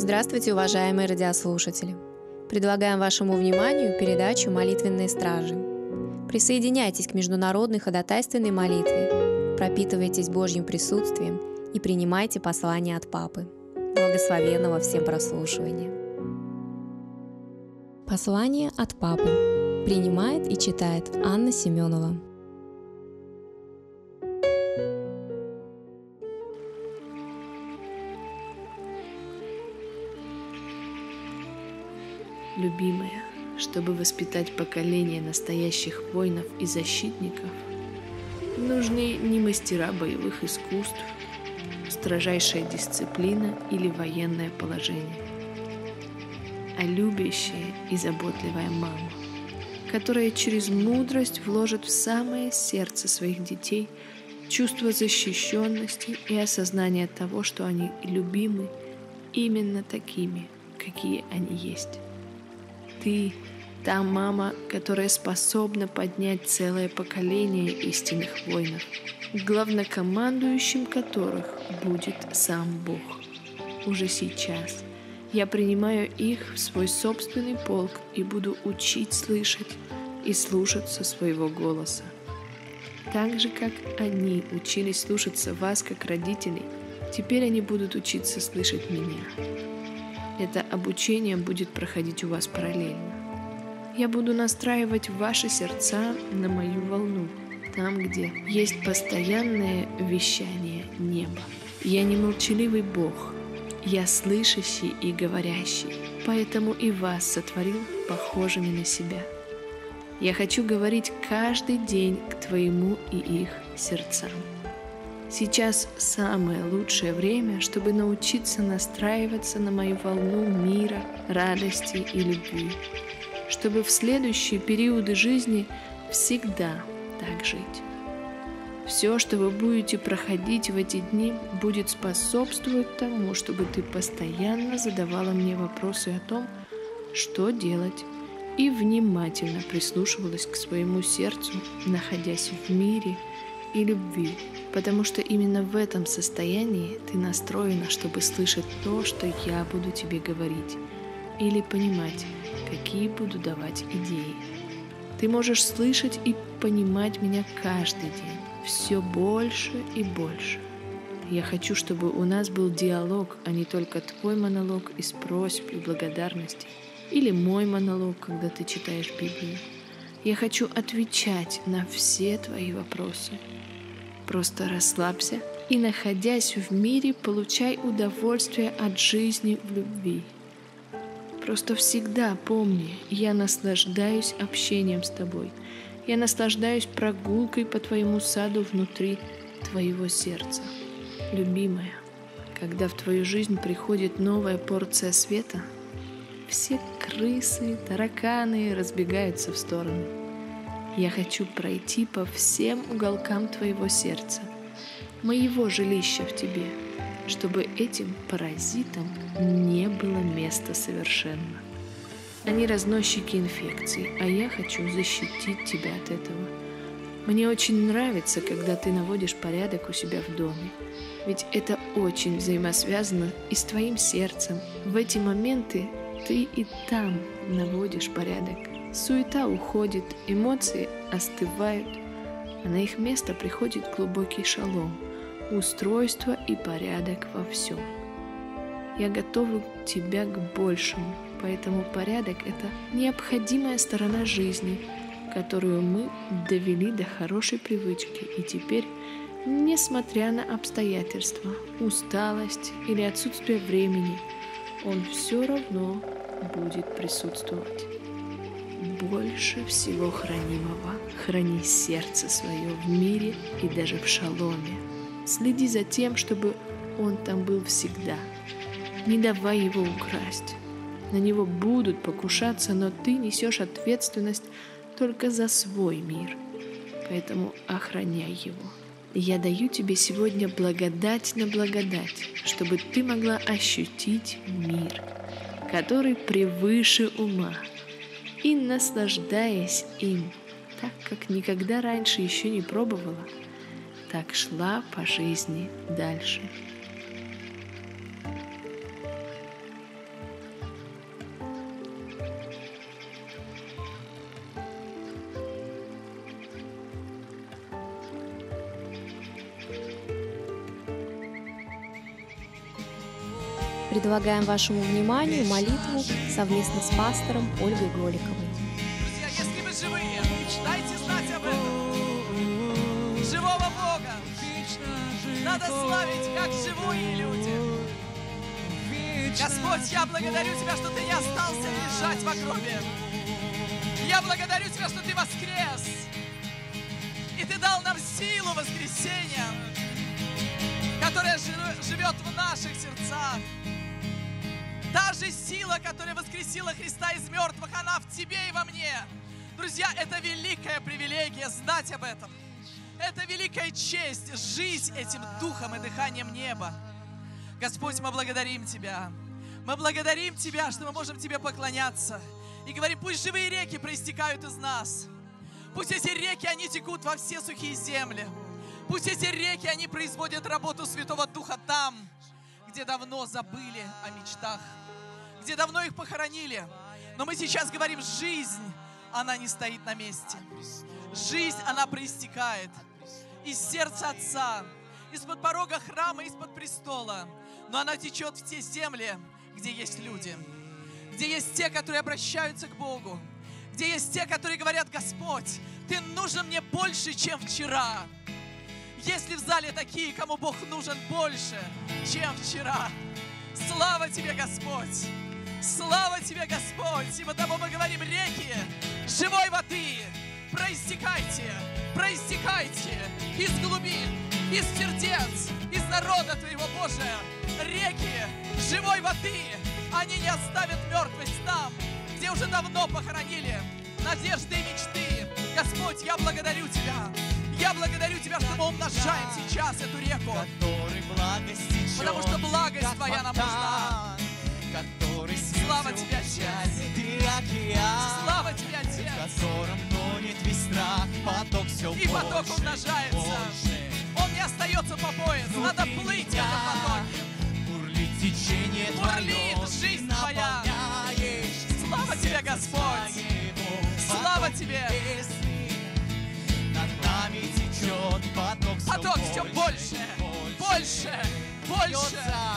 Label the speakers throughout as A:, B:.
A: Здравствуйте, уважаемые радиослушатели! Предлагаем вашему вниманию передачу «Молитвенные стражи». Присоединяйтесь к международной ходатайственной молитве, пропитывайтесь Божьим присутствием и принимайте послание от Папы. Благословенного всем прослушивания! Послание от Папы. Принимает и читает Анна Семенова.
B: Любимая, чтобы воспитать поколение настоящих воинов и защитников, нужны не мастера боевых искусств, строжайшая дисциплина или военное положение, а любящая и заботливая мама, которая через мудрость вложит в самое сердце своих детей чувство защищенности и осознание того, что они любимы именно такими, какие они есть. Ты — та мама, которая способна поднять целое поколение истинных воинов, главнокомандующим которых будет сам Бог. Уже сейчас я принимаю их в свой собственный полк и буду учить слышать и слушаться своего голоса. Так же, как они учились слушаться вас, как родителей, теперь они будут учиться слышать меня. Это обучение будет проходить у вас параллельно. Я буду настраивать ваши сердца на мою волну, там, где есть постоянное вещание неба. Я не молчаливый Бог, я слышащий и говорящий, поэтому и вас сотворил похожими на себя. Я хочу говорить каждый день к твоему и их сердцам. Сейчас самое лучшее время, чтобы научиться настраиваться на мою волну мира, радости и любви, чтобы в следующие периоды жизни всегда так жить. Все, что вы будете проходить в эти дни, будет способствовать тому, чтобы ты постоянно задавала мне вопросы о том, что делать, и внимательно прислушивалась к своему сердцу, находясь в мире и любви, потому что именно в этом состоянии ты настроена, чтобы слышать то, что я буду тебе говорить, или понимать, какие буду давать идеи. Ты можешь слышать и понимать меня каждый день, все больше и больше. Я хочу, чтобы у нас был диалог, а не только твой монолог из просьб и благодарности, или мой монолог, когда ты читаешь Библию. Я хочу отвечать на все твои вопросы. Просто расслабься и, находясь в мире, получай удовольствие от жизни в любви. Просто всегда помни, я наслаждаюсь общением с тобой. Я наслаждаюсь прогулкой по твоему саду внутри твоего сердца. Любимая, когда в твою жизнь приходит новая порция света, все крысы, тараканы разбегаются в стороны. Я хочу пройти по всем уголкам твоего сердца, моего жилища в тебе, чтобы этим паразитам не было места совершенно. Они разносчики инфекций, а я хочу защитить тебя от этого. Мне очень нравится, когда ты наводишь порядок у себя в доме, ведь это очень взаимосвязано и с твоим сердцем. В эти моменты ты и там наводишь порядок. Суета уходит, эмоции остывают, а на их место приходит глубокий шалом, устройство и порядок во всем. Я готовлю тебя к большему, поэтому порядок — это необходимая сторона жизни, которую мы довели до хорошей привычки, и теперь, несмотря на обстоятельства, усталость или отсутствие времени, он все равно будет присутствовать. Больше всего хранимого храни сердце свое в мире и даже в шаломе. Следи за тем, чтобы он там был всегда. Не давай его украсть. На него будут покушаться, но ты несешь ответственность только за свой мир. Поэтому охраняй его. Я даю тебе сегодня благодать на благодать, чтобы ты могла ощутить мир, который превыше ума, и, наслаждаясь им, так как никогда раньше еще не пробовала, так шла по жизни дальше.
A: Предлагаем вашему вниманию молитву совместно с пастором Ольгой Голиковой.
C: Друзья, если вы живые, дайте знать об этом. Живого Бога надо славить, как живые люди. Господь, я благодарю Тебя, что Ты не остался лежать в гробе. Я благодарю Тебя, что Ты воскрес. И Ты дал нам силу воскресения, которая живет в наших сердцах. Та же сила, которая воскресила Христа из мертвых, она в Тебе и во мне. Друзья, это великая привилегия знать об этом. Это великая честь жить этим духом и дыханием неба. Господь, мы благодарим Тебя. Мы благодарим Тебя, что мы можем Тебе поклоняться. И говорим, пусть живые реки проистекают из нас. Пусть эти реки, они текут во все сухие земли. Пусть эти реки, они производят работу Святого Духа там, где давно забыли о мечтах, где давно их похоронили. Но мы сейчас говорим, жизнь, она не стоит на месте. Жизнь, она проистекает из сердца Отца, из-под порога храма, из-под престола. Но она течет в те земли, где есть люди, где есть те, которые обращаются к Богу, где есть те, которые говорят, Господь, Ты нужен мне больше, чем вчера. Есть ли в зале такие, кому Бог нужен больше, чем вчера? Слава Тебе, Господь! Слава Тебе, Господь! И потому мы говорим, реки живой воды, проистекайте, проистекайте из глубин, из сердец, из народа Твоего, Божия. Реки живой воды, они не оставят мертвость там, где уже давно похоронили надежды и мечты. Господь, я благодарю Тебя. Я благодарю Тебя, что мы умножаем сейчас эту реку, потому что благость Твоя нам нужна. Слава Тебе, Отец! Слава Тебе, Отец! И поток умножается. Он не остается по пояс. Надо плыть в этом потоке. Бурлит жизнь Твоя. Слава Тебе, Господь! Слава Тебе! Поток все больше, больше, больше.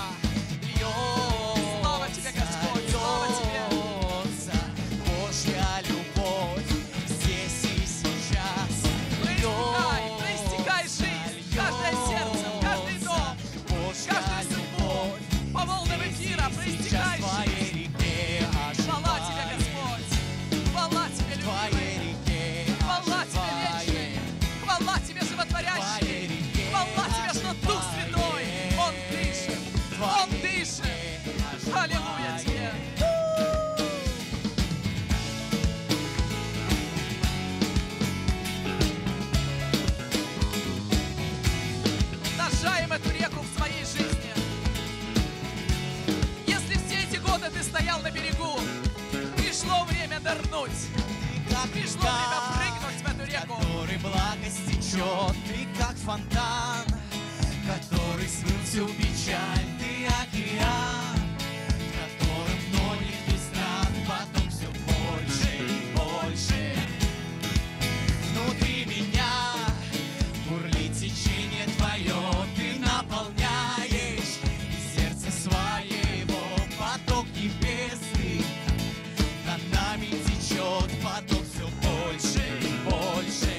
C: Слава Тебе, Господь, слава Тебе. Божья любовь здесь и сейчас. Проистекай жизнь, каждое сердце, каждый дом, каждую судьбу. По волнам эфира проистекай жизнь. Хвала Тебе, Господь, хвала Тебе, любимый, хвала Тебе, вечный. Хвала Тебе, животворящий! Хвала Тебе, что Дух Святой, Он дышит! Он дышит! Аллилуйя Тебе! Умножаем эту реку в своей жизни. Если все эти годы ты стоял на берегу, пришло время нырнуть. Пришло время прыгнуть в эту реку.
D: Который благость течет, ты как фонтан, который смыл всю печаль, ты океан, в котором множество стран, потом все больше и больше. Внутри меня бурлит течение Твое, ты наполняешь из сердца своего поток небесный, над нами течет поток все больше и больше.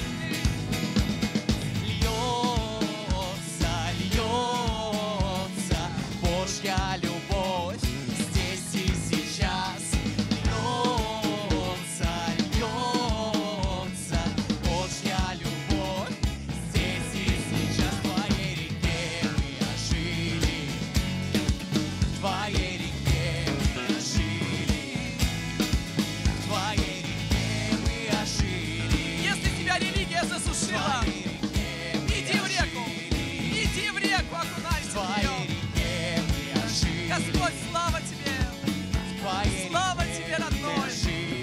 D: Льется, льется Божья любовь здесь и сейчас. Льется, льется Божья любовь здесь и сейчас. В Твоей реке мы ожили, в Твоей реке мы ожили, в Твоей реке мы ожили.
C: Если тебя религия засушила, иди в реку, окунайся в нее. Господь, слава Тебе! Слава Тебе, родной!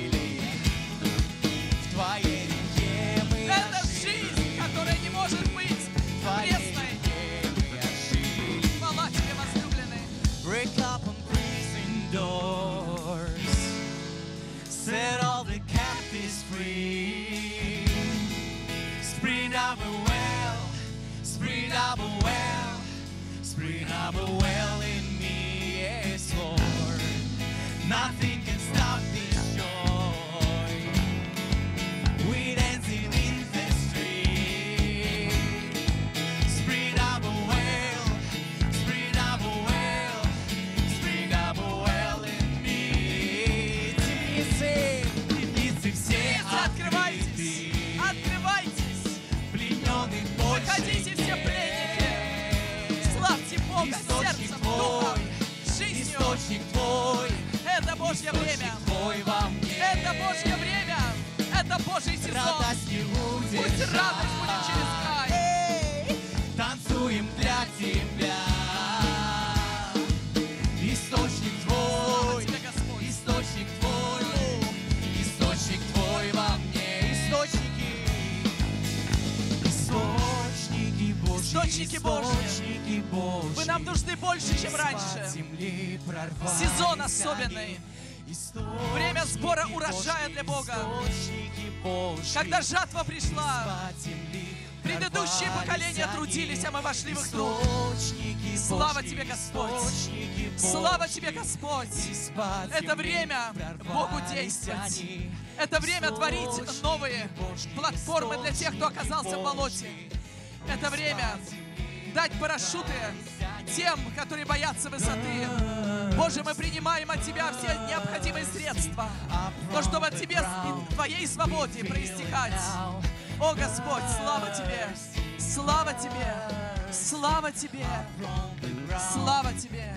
C: Это жизнь, которая не может быть пресной. Хвала Тебе, возлюбленный!
D: Break open prison doors, set all the captives free. Spring up a well, spring up a well, spring up a well in me. Nothing can stop this joy. We dancing in the street. Spring up a well, spring up a well, spring up a well in me. Темницы все
C: Открывайтесь! Открывайтесь!
D: плененных больше
C: Выходите все пленники! Славьте Бога сердцем, духом, жизнью!
D: Источник твой,
C: Это Божье время!
D: твой во мне.
C: Это Божье время! Это Божий сезон!
D: Радость не будет
C: Пусть радость будет через край!
D: Танцуем для тебя. Источник твой,
C: Тебе, Господь!
D: источник твой, источник твой во мне. Источники Божьи,
C: Источники Божьи.
D: источники Божьи.
C: Вы нам нужны больше, чем раньше!
D: Земли
C: Сезон особенный! Время сбора урожая для Бога! Когда жатва пришла, предыдущие поколения трудились, а мы вошли в их труд. Слава Тебе, Господь! Слава Тебе, Господь! Это время Богу действовать. Это время творить новые платформы для тех, кто оказался в болоте. Это время дать парашюты тем, которые боятся высоты. Боже, мы принимаем от Тебя все необходимые средства, но чтобы от Тебя и Твоей свободе проистекать. О, Господь, слава Тебе! Слава Тебе! Слава Тебе! Слава Тебе!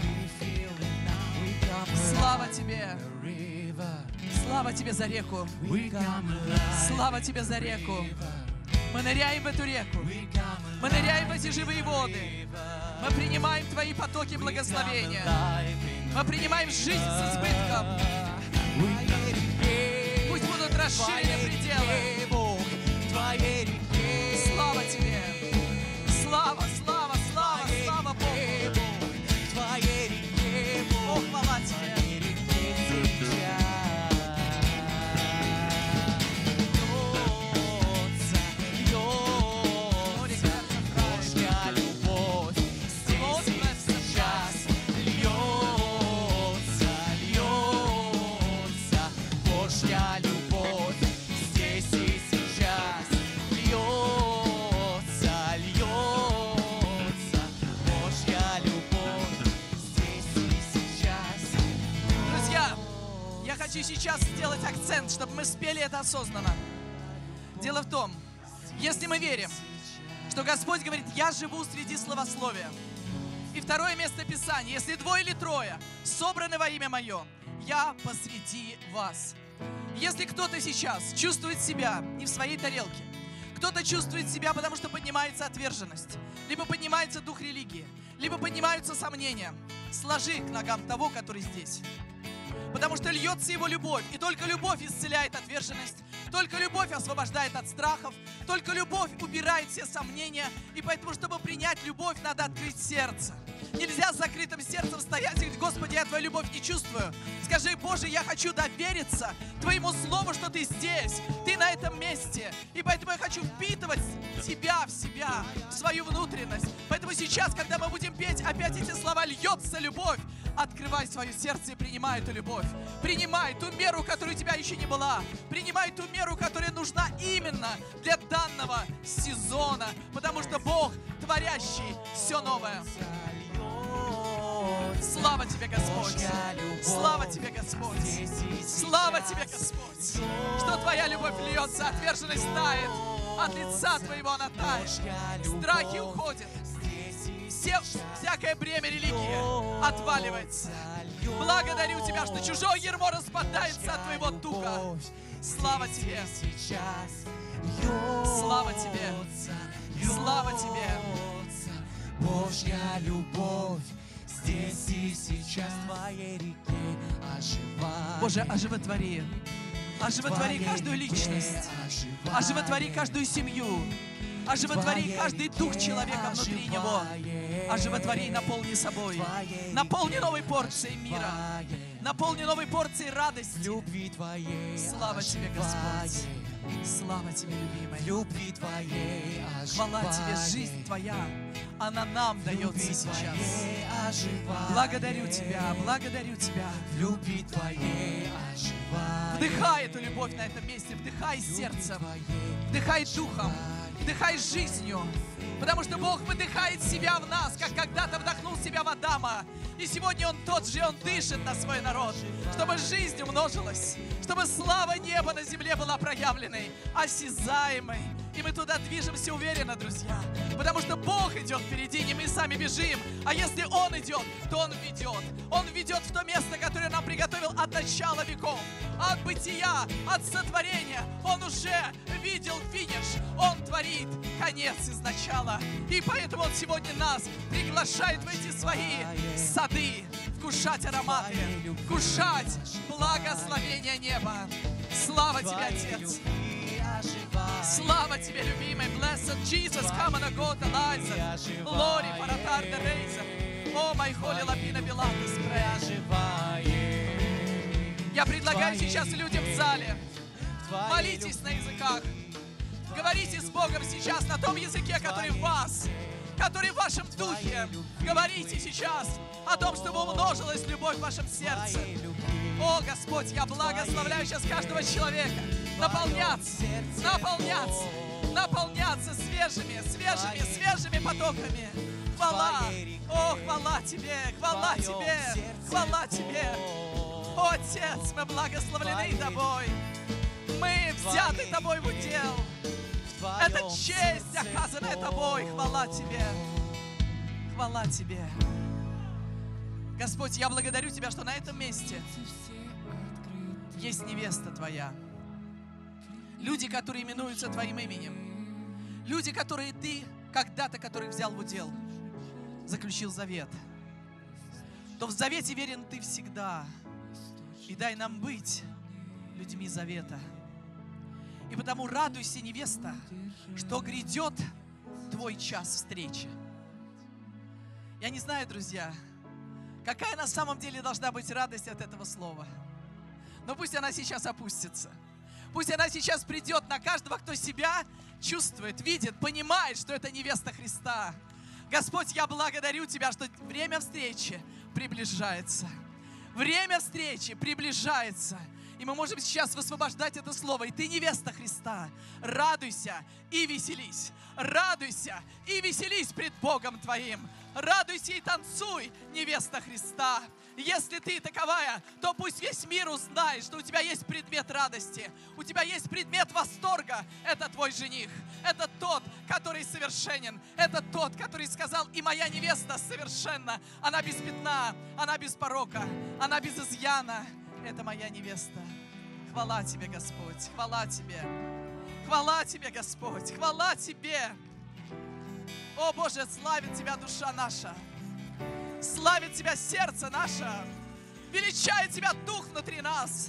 C: Слава Тебе! Слава Тебе за реку! Слава Тебе за реку! Мы ныряем в эту реку. Мы ныряем в эти живые воды. Мы принимаем Твои потоки благословения. Мы принимаем жизнь с избытком. Пусть будут расширены пределы. Слава Тебе! Слава, слава, слава, слава Богу! Бог, хвала Тебе! Хочу сейчас сделать акцент, чтобы мы спели это осознанно. Дело в том, если мы верим, что Господь говорит: «Я живу среди славословия». И второе место Писания: «Если двое или трое собраны во имя Мое, Я посреди вас». Если кто-то сейчас чувствует себя не в своей тарелке, кто-то чувствует себя, потому что поднимается отверженность, либо поднимается дух религии, либо поднимаются сомнения, сложи к ногам того, который здесь. Потому что льется Его любовь, и только любовь исцеляет отверженность, только любовь освобождает от страхов, только любовь убирает все сомнения, и поэтому, чтобы принять любовь, надо открыть сердце. Нельзя с закрытым сердцем стоять и говорить: «Господи, я Твою любовь не чувствую». Скажи: «Боже, я хочу довериться Твоему Слову, что Ты здесь, Ты на этом месте, и поэтому я хочу впитывать Тебя в себя, в свою внутренность». Поэтому сейчас, когда мы будем петь опять эти слова «Льется любовь», открывай свое сердце и принимай эту любовь. Принимай ту меру, которая у тебя еще не была. Принимай ту меру, которая нужна именно для данного сезона. Потому что Бог, творящий все новое. Слава Тебе, Господь! Слава Тебе, Господь! Слава Тебе, Господь! Что Твоя любовь льется, отверженность тает, от лица Твоего она тает, страхи уходят, всякое бремя религии отваливается. Благодарю Тебя, что чужое ярмо распадается от Твоего духа. Слава Тебе! Слава Тебе! Слава Тебе!
D: Божья любовь здесь и сейчас в Твоей реке оживает.
C: Боже, оживотвори. Оживотвори каждую личность. Оживотвори каждую семью. Оживотвори каждый дух человека внутри него. Оживотвори и наполни собой. Наполни новой порцией мира. Наполни новой порцией радости. Слава Тебе, Господь. Слава Тебе, любимый.
D: Любви Твоей
C: Хвала Тебе, жизнь Твоя она нам дается сейчас. Благодарю Тебя, благодарю Тебя.
D: В любви Твоей оживаю.
C: Вдыхай эту любовь на этом месте, вдыхай сердцем, вдыхай духом, вдыхай жизнью. Потому что Бог выдыхает себя в нас, как когда-то вдохнул себя в Адама. И сегодня Он тот же, Он дышит на свой народ, чтобы жизнь умножилась, чтобы слава неба на земле была проявленной, осязаемой. И мы туда движемся уверенно, друзья. Потому что Бог идет впереди, не мы сами бежим. А если Он идет, то Он ведет. Он ведет в то место, которое нам приготовил от начала веков. От бытия, от сотворения. Он уже видел финиш. Он творит конец изначала. И поэтому Он сегодня нас приглашает в эти свои сады. Вкушать ароматы, вкушать благословение неба. Слава Тебе, Отец! Слава Тебе, любимый! Blessed Jesus, come on, go to lies. Glory para tarde reis. Oh, my holy lapina bilatus prayer. Я предлагаю сейчас людям в зале. Молитесь на языках. Говорите с Богом сейчас на том языке, который в вас, который в вашем духе. Говорите сейчас о том, чтобы умножилась любовь в вашем сердце. О, Господь, я благословляю сейчас каждого человека наполняться, наполняться, наполняться свежими потоками. Хвала! О, хвала Тебе, хвала Тебе, хвала Тебе. О, Отец, мы благословлены Тобой. Мы взяты Тобой в удел. Это честь, оказанная Тобой. Хвала Тебе. Хвала Тебе. Господь, я благодарю Тебя, что на этом месте есть невеста Твоя. Люди, которые именуются Твоим именем. Люди, которые Ты когда-то, которых взял в удел, заключил завет. То в завете верен Ты всегда. И дай нам быть людьми завета. И потому радуйся, невеста, что грядет Твой час встречи. Я не знаю, друзья, какая на самом деле должна быть радость от этого слова. Но пусть она сейчас опустится. Пусть она сейчас придет на каждого, кто себя чувствует, видит, понимает, что это невеста Христа. Господь, я благодарю Тебя, что время встречи приближается. Время встречи приближается. И мы можем сейчас высвобождать это слово. И ты невеста Христа. Радуйся и веселись. Радуйся и веселись пред Богом твоим. Радуйся и танцуй, невеста Христа. Если ты таковая, то пусть весь мир узнает, что у тебя есть предмет радости, у тебя есть предмет восторга. Это твой жених. Это тот, который совершенен. Это тот, который сказал: и моя невеста совершенна. Она без пятна, она без порока, она без изъяна. Это моя невеста. Хвала Тебе, Господь, хвала Тебе. Хвала Тебе, Господь, хвала Тебе. О, Боже, славит Тебя душа наша. Славит Тебя сердце наше. Величает Тебя дух внутри нас.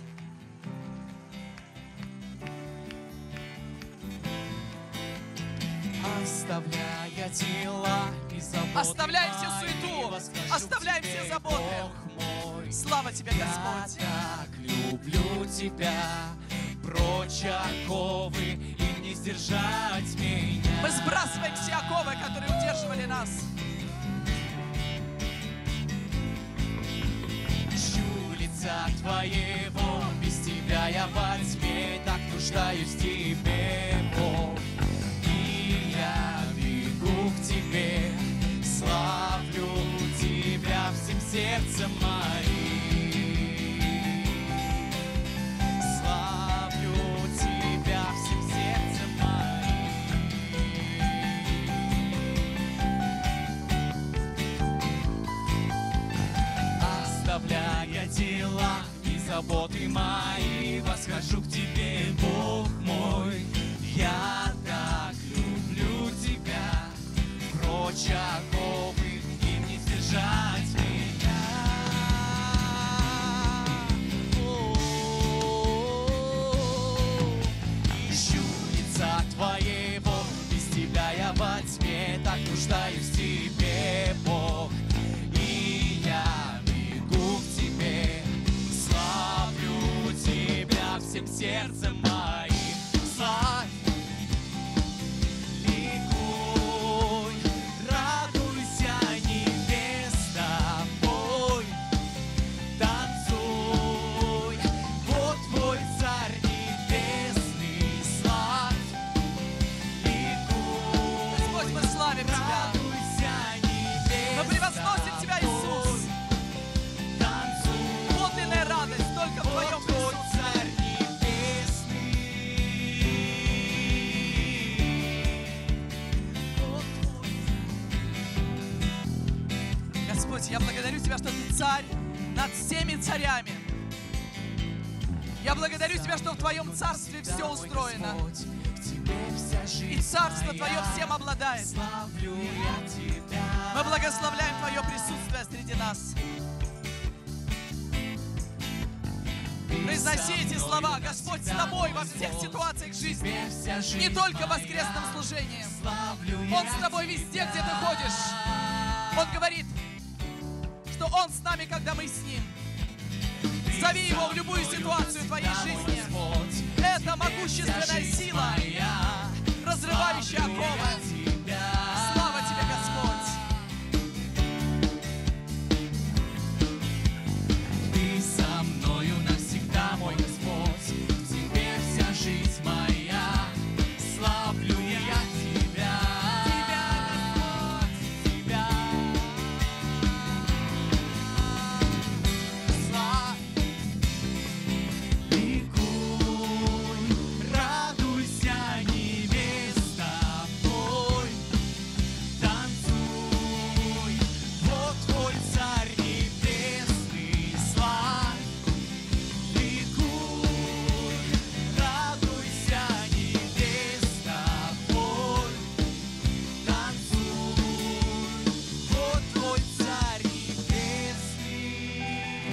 D: Оставляя дела и заботы,
C: оставляем все суету, оставляем все заботы. Слава Тебе, Господь.
D: Я так люблю Тебя, прочь оковы, им не сдержать меня.
C: Мы сбрасываем все оковы, которые удерживали нас.
D: Ищу лица Твоего, без Тебя я во тьме, так нуждаюсь в Тебе, Бог. И я бегу к Тебе, славлю Тебя всем сердцем моим. Славлю Тебя всем сердцем моим. Оставляя дела и заботы мои, восхожу к Тебе, Бог мой. Я так люблю Тебя, прочь оковы, им не сдержать меня. Ищу лица Твоего, без Тебя я во тьме, так нуждаюсь в Тебе, Бог. И я бегу к Тебе, славлю Тебя всем сердцем моим.
C: Господь, я благодарю Тебя, что Ты царь над всеми царями. Я благодарю Тебя, что в Твоем царстве все устроено. И царство Твое всем обладает. Мы благословляем Твое присутствие среди нас. Произноси эти слова. Господь с тобой во всех ситуациях жизни. Не только в воскресном служении. Он с тобой везде, где ты ходишь. Он говорит, что Он с нами, когда мы с Ним. Зови Его в любую ситуацию твоей жизни. Это могущественная сила, разрывающая оковы. Слава Тебе, Господь!
D: Ты со мною навсегда, мой Господь. В Тебе вся жизнь моя. Славлю я Тебя. Тебя, Господь. Ликуй, радуйся, невеста Твой. Танцуй, вот Твой Царь небесный, славь. Ликуй, радуйся, невеста Твой. Танцуй, вот Твой Царь небесный.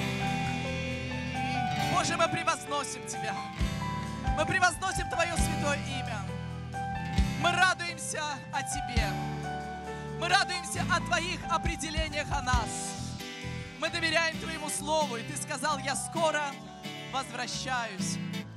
C: Боже, мы превозносим Тебя. Мы превозносим Твое святое имя. Мы радуемся о Тебе. Мы радуемся о Твоих определениях о нас. Мы доверяем Твоему Слову, и Ты сказал, я скоро возвращаюсь.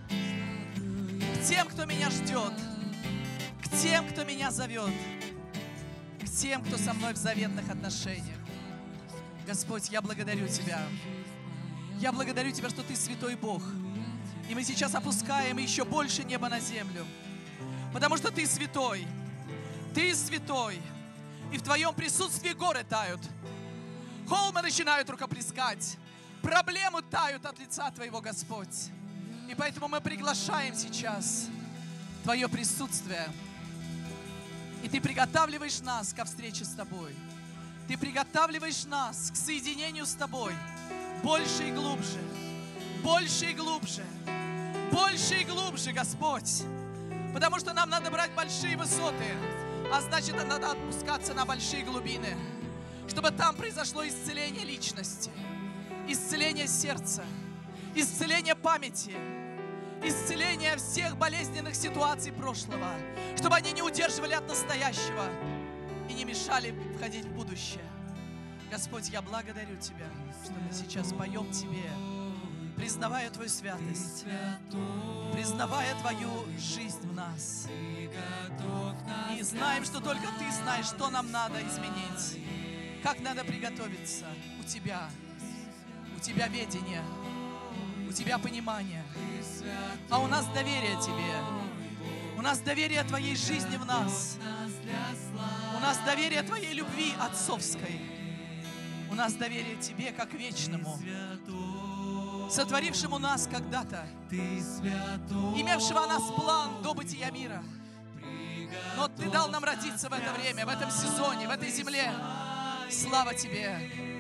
C: К тем, кто меня ждет, к тем, кто меня зовет, к тем, кто со мной в заветных отношениях. Господь, я благодарю Тебя. Я благодарю Тебя, что Ты святой Бог. И мы сейчас опускаем еще больше неба на землю. Потому что Ты святой. Ты святой. И в Твоем присутствии горы тают. Холмы начинают рукоплескать. Проблемы тают от лица Твоего, Господь. И поэтому мы приглашаем сейчас Твое присутствие. И Ты приготавливаешь нас ко встрече с Тобой. Ты приготавливаешь нас к соединению с Тобой. Больше и глубже. Больше и глубже. Больше и глубже, Господь. Потому что нам надо брать большие высоты. А значит, надо опускаться на большие глубины. Чтобы там произошло исцеление личности. Исцеление сердца. Исцеление памяти. Исцеление всех болезненных ситуаций прошлого. Чтобы они не удерживали от настоящего. И не мешали входить в будущее. Господь, я благодарю Тебя, что мы сейчас поем Тебе, признавая Твою святость, признавая Твою жизнь в нас. И знаем, что только Ты знаешь, что нам надо изменить, как надо приготовиться. У Тебя ведение, у Тебя понимание, а у нас доверие Тебе. У нас доверие Твоей жизни в нас. У нас доверие Твоей любви отцовской. У нас доверие Тебе, как вечному, сотворившему нас когда-то, имевшего о нас план до бытия мира. Но Ты дал нам родиться в это время, в этом сезоне, в этой земле. Слава Тебе!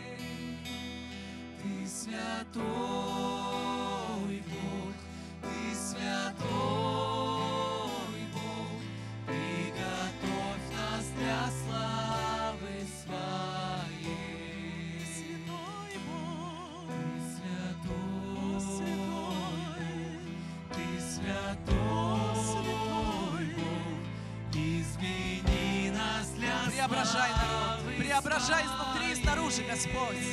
D: Ты святой Бог, Ты святой Бог, приготовь нас для славы Своей.
C: Святой Бог,
D: Ты святой Бог, измени нас для
C: преображай народ, преображай изнутри и снаружи, Господь.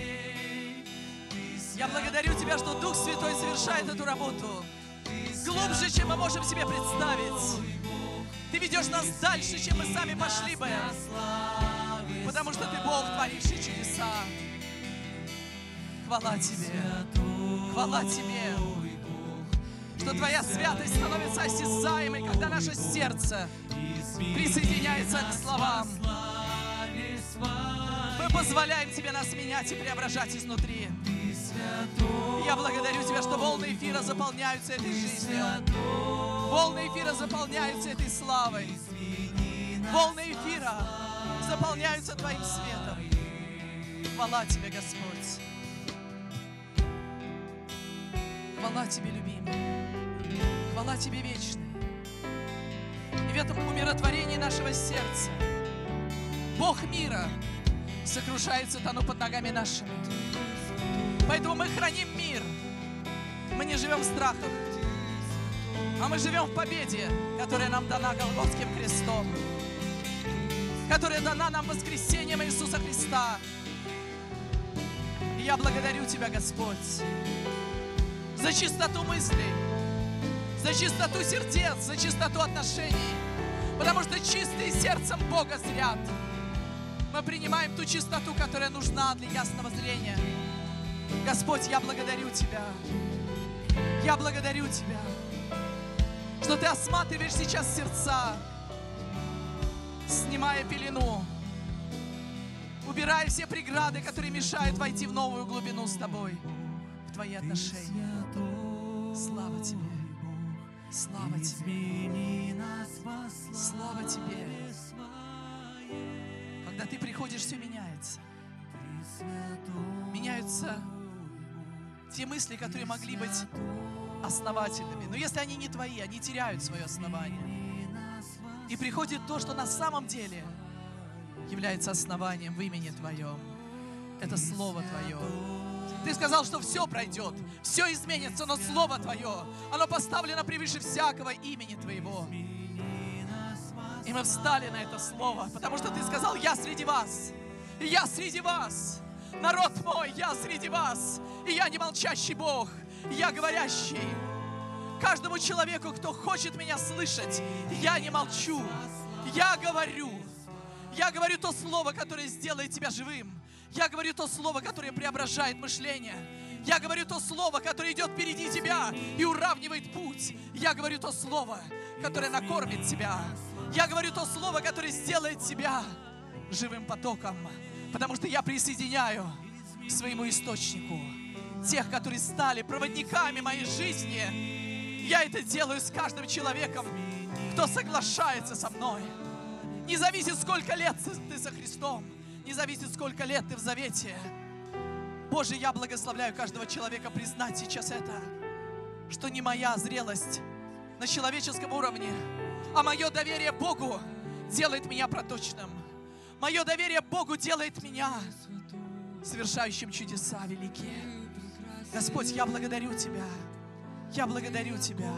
C: Я благодарю Тебя, что Дух Святой совершает эту работу глубже, чем мы можем себе представить. Ты ведешь нас дальше, чем мы сами пошли бы, потому что Ты Бог, творивший чудеса. Хвала Тебе, хвала Тебе, что Твоя святость становится осязаемой, когда наше сердце присоединяется к словам. Мы позволяем Тебе нас менять и преображать изнутри. Я благодарю Тебя, что волны эфира заполняются этой жизнью. Волны эфира заполняются этой славой. Волны эфира заполняются Твоим светом. хвала Тебе, Господь. Хвала Тебе, любимый. Хвала Тебе, вечный. И в этом умиротворении нашего сердца Бог мира сокрушается тону под ногами нашими. Поэтому мы храним мир. Мы не живем в страхах, а мы живем в победе, которая нам дана Голгофским крестом, которая дана нам воскресением Иисуса Христа. И я благодарю Тебя, Господь, за чистоту мыслей, за чистоту сердец, за чистоту отношений, потому что чистые сердцем Бога зрят. Мы принимаем ту чистоту, которая нужна для ясного зрения. Господь, я благодарю Тебя. Я благодарю Тебя, что Ты осматриваешь сейчас сердца, снимая пелену, убирая все преграды, которые мешают войти в новую глубину с Тобой, в Твои отношения. Слава Тебе! Слава Тебе! Слава Тебе! Когда Ты приходишь, все меняется. Меняются те мысли, которые могли быть основательными. Но если они не твои, они теряют свое основание. И приходит то, что на самом деле является основанием в имени Твоем. Это Слово Твое. Ты сказал, что все пройдет, все изменится, но Слово Твое, оно поставлено превыше всякого имени Твоего. И мы встали на это Слово, потому что Ты сказал: я среди вас, и я среди вас. Народ мой, я среди вас, и я не молчащий Бог, я говорящий. Каждому человеку, кто хочет меня слышать, я не молчу, я говорю. Я говорю то слово, которое сделает тебя живым. Я говорю то слово, которое преображает мышление. Я говорю то слово, которое идет впереди тебя и уравнивает путь. Я говорю то слово, которое накормит тебя. Я говорю то слово, которое сделает тебя живым потоком. Потому что я присоединяю к своему источнику тех, которые стали проводниками моей жизни. Я это делаю с каждым человеком, кто соглашается со мной. Не зависит, сколько лет ты со Христом, не зависит, сколько лет ты в завете. Боже, я благословляю каждого человека признать сейчас это, что не моя зрелость на человеческом уровне, а мое доверие Богу делает меня проточным. Мое доверие Богу делает меня совершающим чудеса великие. Господь, я благодарю Тебя. Я благодарю Тебя.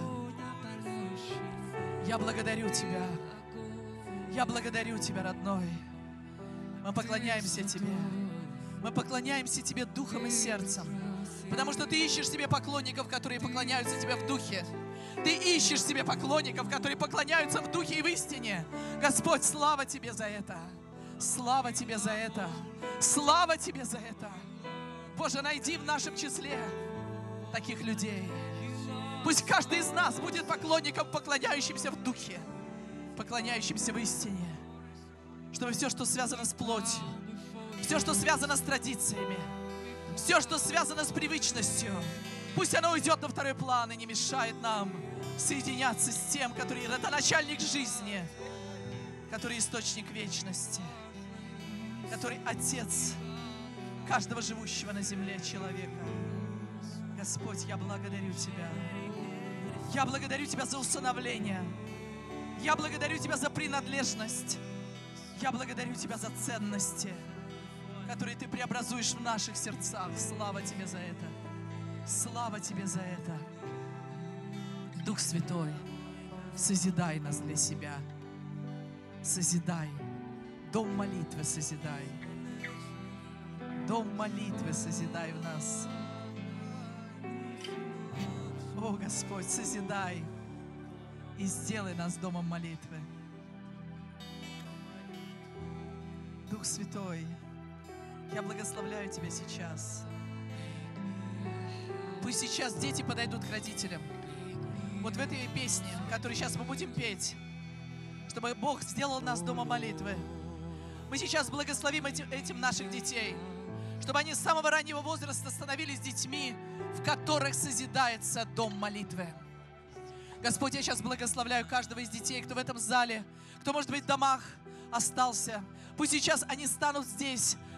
C: Я благодарю Тебя. Я благодарю Тебя, родной. Мы поклоняемся Тебе. Мы поклоняемся Тебе духом и сердцем. Потому что Ты ищешь себе поклонников, которые поклоняются Тебе в духе. Ты ищешь себе поклонников, которые поклоняются в духе и в истине. Господь, слава Тебе за это. Слава Тебе за это. Слава Тебе за это. Боже, найди в нашем числе таких людей. Пусть каждый из нас будет поклонником, поклоняющимся в духе, поклоняющимся в истине. Чтобы все, что связано с плотью, все, что связано с традициями, все, что связано с привычностью, пусть оно уйдет на второй план и не мешает нам соединяться с тем, который родоначальник жизни, который источник вечности, который Отец каждого живущего на земле человека. Господь, я благодарю Тебя. Я благодарю Тебя за усыновление. Я благодарю Тебя за принадлежность. Я благодарю Тебя за ценности, которые Ты преобразуешь в наших сердцах. Слава Тебе за это. Слава Тебе за это. Дух Святой, созидай нас для себя. Созидай. Дом молитвы созидай. Дом молитвы созидай в нас. О, Господь, созидай и сделай нас домом молитвы. Дух Святой, я благословляю Тебя сейчас. Пусть сейчас дети подойдут к родителям. Вот в этой песне, которую сейчас мы будем петь, чтобы Бог сделал нас домом молитвы. Мы сейчас благословим этим наших детей, чтобы они с самого раннего возраста становились детьми, в которых созидается дом молитвы. Господь, я сейчас благословляю каждого из детей, кто в этом зале, кто, может быть, в домах остался. Пусть сейчас они станут здесь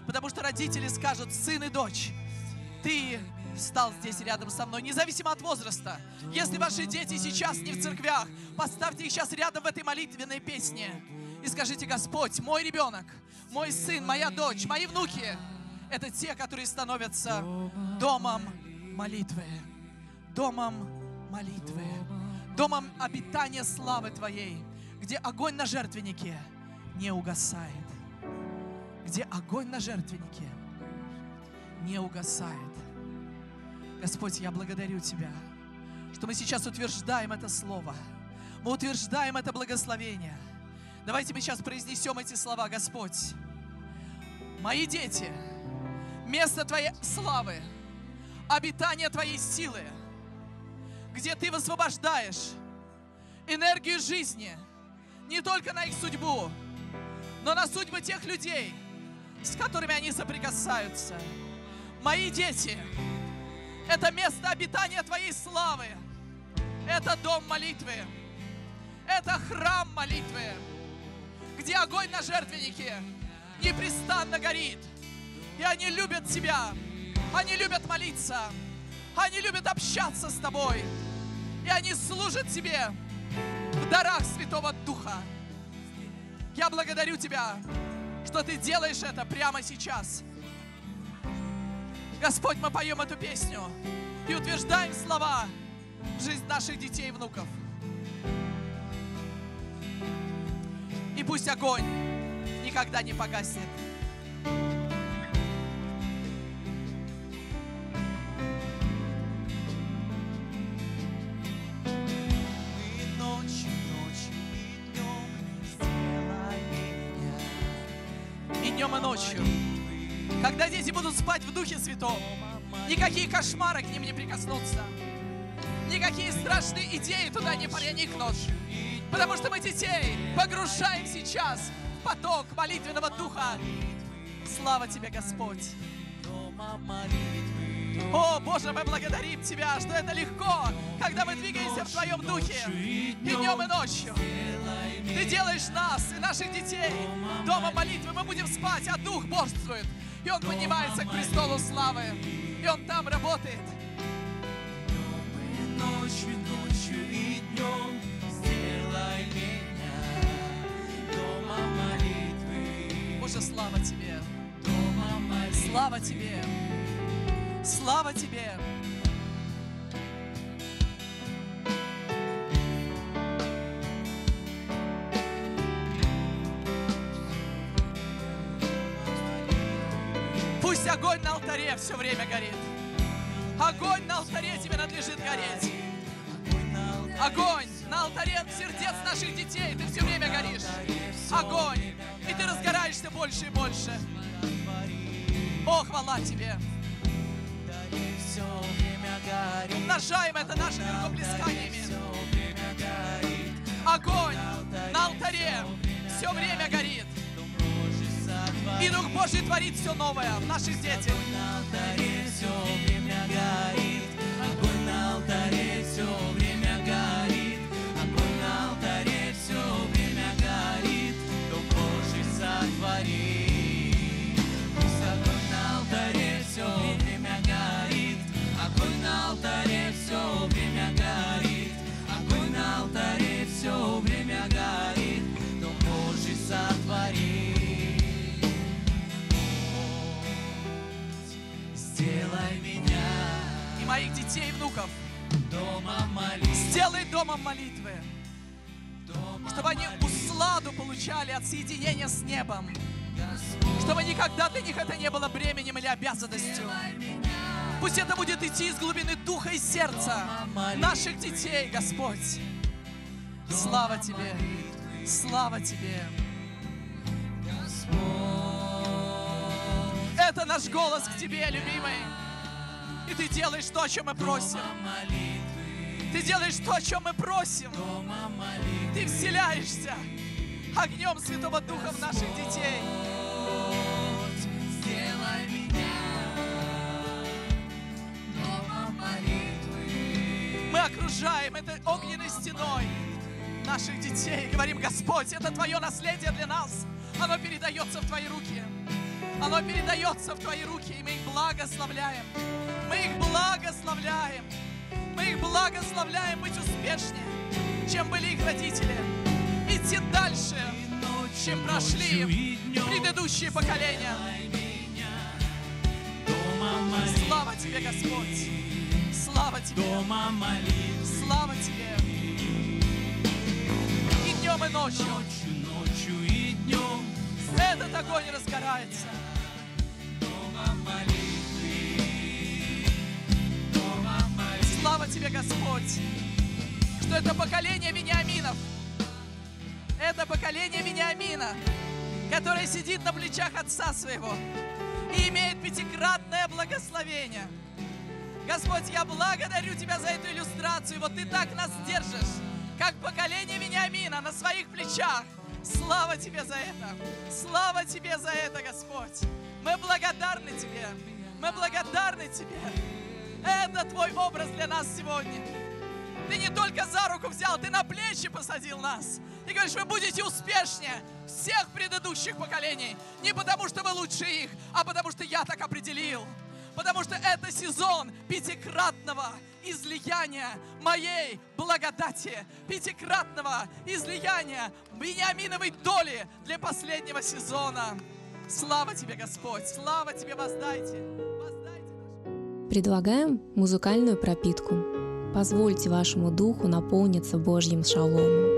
C: Потому что родители скажут: сын и дочь, ты стал здесь рядом со мной, независимо от возраста. Если ваши дети сейчас не в церквях, поставьте их сейчас рядом в этой молитвенной песне и скажите: Господь, мой ребенок, мой сын, моя дочь, мои внуки — это те, которые становятся домом молитвы, домом молитвы, домом обитания славы Твоей, где огонь на жертвеннике не угасает, где огонь на жертвеннике не угасает. Господь, я благодарю Тебя, что мы сейчас утверждаем это слово, мы утверждаем это благословение. Давайте мы сейчас произнесем эти слова: Господь, мои дети, место Твоей славы, обитание Твоей силы, где Ты высвобождаешь энергию жизни не только на их судьбу, но на судьбы тех людей, с которыми они соприкасаются. Мои дети — это место обитания Твоей славы, это дом молитвы, это храм молитвы, где огонь на жертвеннике непрестанно горит. И они любят Тебя, они любят молиться, они любят общаться с Тобой, и они служат Тебе в дарах Святого Духа. Я благодарю Тебя, что Ты делаешь это прямо сейчас. Господь, мы поем эту песню и утверждаем слова в жизнь наших детей и внуков. И пусть огонь никогда не погаснет. И днем, и ночью. Когда дети будут спать в Духе Святом, никакие кошмары к ним не прикоснутся, никакие страшные идеи туда не проникнут, потому что мы детей погружаем сейчас в поток молитвенного духа. Слава Тебе, Господь! О, Боже, мы благодарим Тебя, что это легко, когда мы двигаемся в Твоем Духе и днем, и ночью. Ты делаешь нас и наших детей домом молитвы. Мы будем спать, а Дух борствует, и Он поднимается к престолу славы, и Он там работает.
D: Ночью и днем сделай меня домом молитвы.
C: Боже, слава Тебе!
D: Домом молитвы.
C: Слава Тебе! Слава Тебе! Пусть огонь на алтаре все время горит. Огонь на алтаре тебе надлежит гореть. Огонь на алтаре сердец наших детей. Ты все время горишь. Огонь. И ты разгораешься больше и больше. О, хвала Тебе. Умножаем это нашими рукоплесканиями. Огонь на алтаре все время горит. И Дух Божий творит все новое в наших детях.
D: Огонь на алтаре все время горит. Огонь на алтаре все время горит. Огонь на алтаре все время горит. Дух Божий сотворит. Пусть огонь на алтаре все время горит. Огонь на алтаре все время горит. Огонь на алтаре все время горит. Дух Божий сотворит. Сделай меня
C: И моих детей и внуков
D: домом молитвы.
C: сделай домом молитвы, чтобы они усладу получали от соединения с небом, чтобы никогда для них это не было бременем или обязанностью. Пусть это будет идти из глубины духа и сердца наших детей, Господь. Слава Тебе! Слава Тебе! Это наш голос к Тебе, любимый. И Ты делаешь то, о чем мы просим. Ты делаешь то, о чем мы просим. Ты вселяешься огнем Святого Духа в наших детей.
D: Сделай меня домом молитвы.
C: Мы окружаем этой огненной стеной наших детей. Говорим: Господь, это Твое наследие для нас. Оно передается в Твои руки. Оно передается в Твои руки, и мы их благословляем. Мы их благословляем. Мы их благословляем быть успешнее, чем были их родители. Идти дальше, чем прошли предыдущие поколения. Слава Тебе, Господь! Слава Тебе! Слава Тебе! И днем, и ночью этот огонь разгорается. Слава Тебе, Господь, что это поколение Вениаминов. Это поколение Вениамина, которое сидит на плечах отца своего и имеет пятикратное благословение. Господь, я благодарю Тебя за эту иллюстрацию. Вот Ты так нас держишь, как поколение Вениамина на своих плечах. Слава Тебе за это! Слава Тебе за это, Господь! Мы благодарны Тебе! Мы благодарны Тебе! Это Твой образ для нас сегодня. Ты не только за руку взял, Ты на плечи посадил нас. И говоришь, вы будете успешнее всех предыдущих поколений. Не потому, что вы лучше их, а потому, что я так определил. Потому что это сезон пятикратного излияния моей благодати, пятикратного излияния Вениаминовой доли для последнего сезона. Слава Тебе, Господь! Слава Тебе, воздайте!
A: Предлагаем музыкальную пропитку. Позвольте вашему духу наполниться Божьим шаломом.